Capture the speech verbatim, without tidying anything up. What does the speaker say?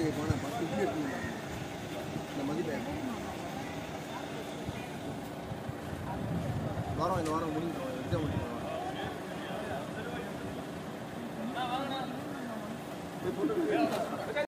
போனால் பத்து இட்லி இருக்குங்க இந்த மதிப்பை வாரம் இந்த வாரம் முடிஞ்சோம் எக்ஸாம் முடிஞ்சோம்